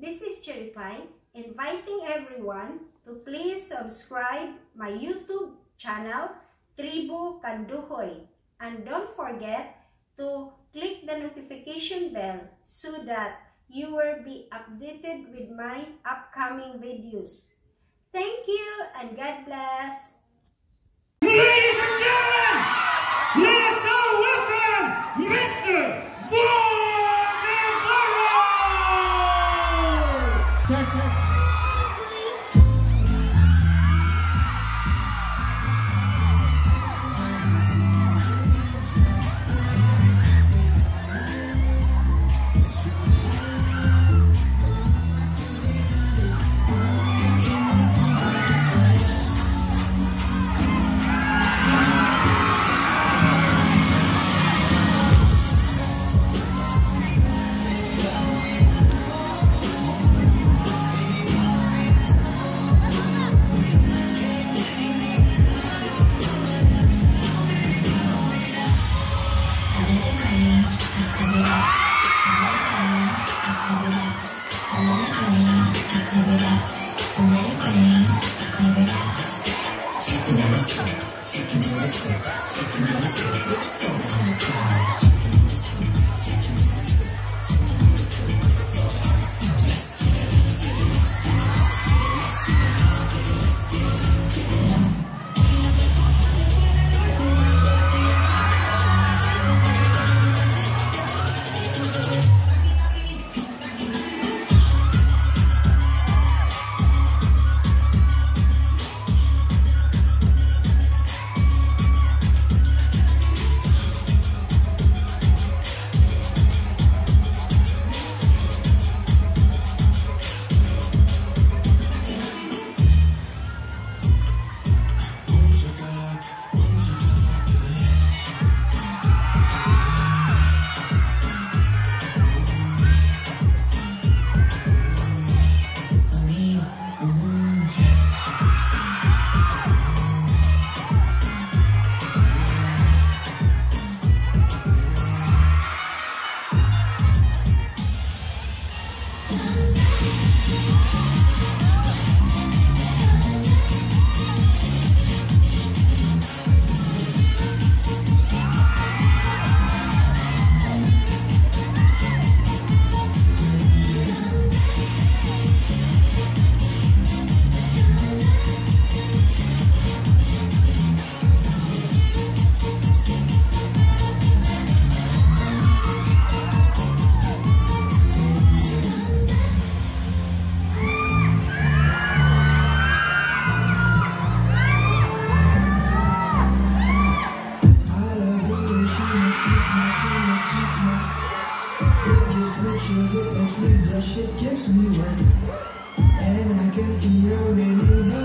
This is Tribu, inviting everyone to please subscribe my YouTube channel, Tribu Kanduhoy. And don't forget to click the notification bell so that you will be updated with my upcoming videos. Thank you and God bless. Ladies and gentlemen, let us all welcome Mr. Vhong Navarro! It makes me blush, it gives me life, and I can see you're really